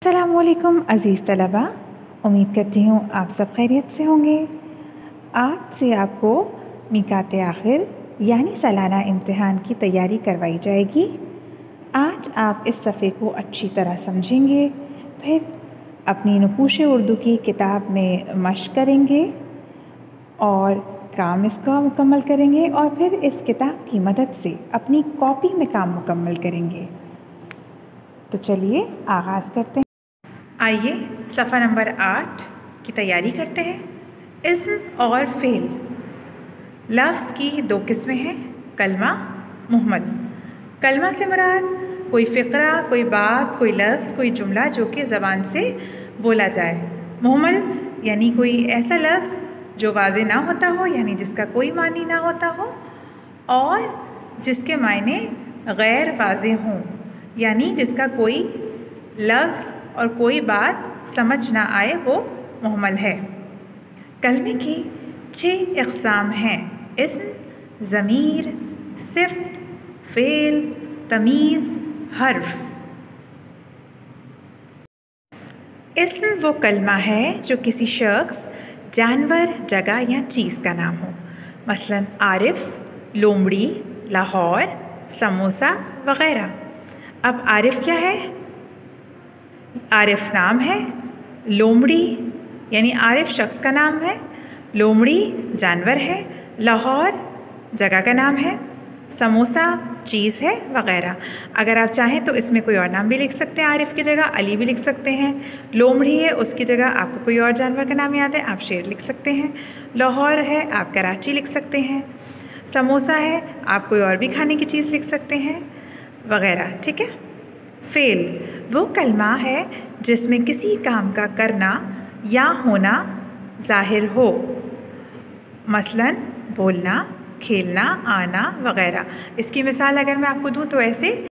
अस्सलामुअलैकुम अज़ीज़ तलबा, उम्मीद करती हूँ आप सब खैरियत से होंगे। आज से आपको मिकात आखिर यानी सालाना इम्तिहान की तैयारी करवाई जाएगी। आज आप इस सफ़े को अच्छी तरह समझेंगे, फिर अपनी नकूश उर्दू की किताब में मश्क करेंगे और काम इसका मुकम्मल करेंगे और फिर इस किताब की मदद से अपनी कॉपी में काम मुकम्मल करेंगे। तो चलिए आगाज़ करते हैं। आइए सफ़ा नंबर 8 की तैयारी करते हैं। इस्म और फ़ेल। लफ्ज़ की दो किस्में हैं, कलमा, मुहम्मल। कलमा से मुराद कोई फ़िक्रा, कोई बात, कोई लफ्ज़, कोई जुमला जो कि ज़बान से बोला जाए। मुहम्मल यानी कोई ऐसा लफ्ज़ जो वाज़े ना होता हो, यानी जिसका कोई मानी ना होता हो और जिसके मायने गैर वाज़े हों, यानी जिसका कोई लफ्ज़ और कोई बात समझ ना आए, वो मुहम्मल है। कलमे की 6 अक़साम हैं, इस्म, ज़मीर, सिफ़्त, फ़ेल, तमीज़, हर्फ। इस्म वो कलमा है जो किसी शख्स, जानवर, जगह या चीज़ का नाम हो। मसलन आरिफ, लोमड़ी, लाहौर, समोसा वग़ैरह। अब आरिफ क्या है? आरिफ नाम है। लोमड़ी यानी आरिफ शख्स का नाम है, लोमड़ी जानवर है, लाहौर जगह का नाम है, समोसा चीज़ है वग़ैरह। अगर आप चाहें तो इसमें कोई और नाम भी लिख सकते हैं। आरिफ की जगह अली भी लिख सकते हैं। लोमड़ी है, उसकी जगह आपको कोई और जानवर का नाम याद है, आप शेर लिख सकते हैं। लाहौर है, आप कराची लिख सकते हैं। समोसा है, आप कोई और भी खाने की चीज़ लिख सकते हैं वग़ैरह। ठीक है। फ़ेल वो कलमा है जिसमें किसी काम का करना या होना ज़ाहिर हो, मसलन बोलना, खेलना, आना वग़ैरह। इसकी मिसाल अगर मैं आपको दूँ तो ऐसे